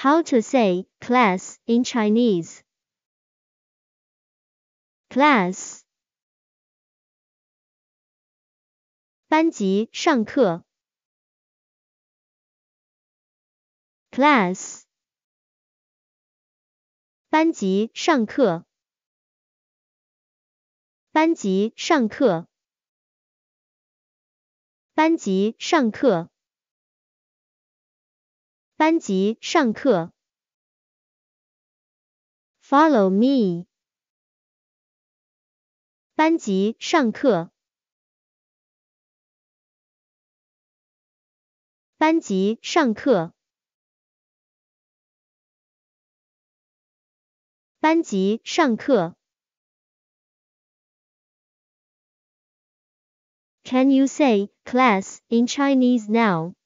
How to say class in Chinese. Class 班级上课 Class 班级上课班级上课班级上课班级上课 Follow me 班级上课班级上课班级上课 Can you say class in Chinese now?